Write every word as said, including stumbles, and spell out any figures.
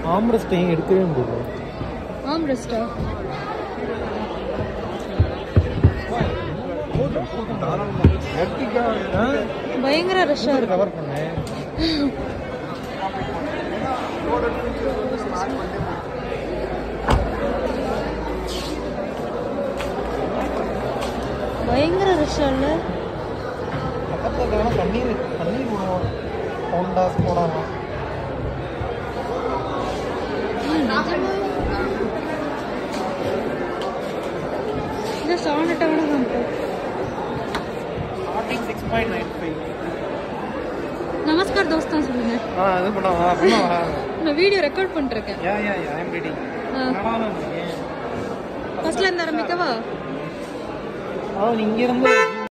ஆம்ரெஸ்டையும் எடுக்கவே முடியல. ஆம்ரெஸ்டா பயங்கர ரஷ்ஷா இருக்கு. கவர் பண்ணேன். பயங்கர ரஷ்ஷா இல்ல? பக்கத்துல பன்னீர் பன்னீர் ஹோண்டாஸ் போடாமா? இந்த சவுண்ட் டவுன் தான். Six point nine five. நமஸ்கார் தோஸ்தான் சொல்லுங்க. ஆ அது பண்ணவா பண்ணவா நான் வீடியோ ரெக்கார்ட் பண்ணிட்டு இருக்கேன். Yeah yeah yeah I am ready. ஃபர்ஸ்ட்ல இருந்து ஆரம்பிக்கவா? அவன் இங்க இருந்து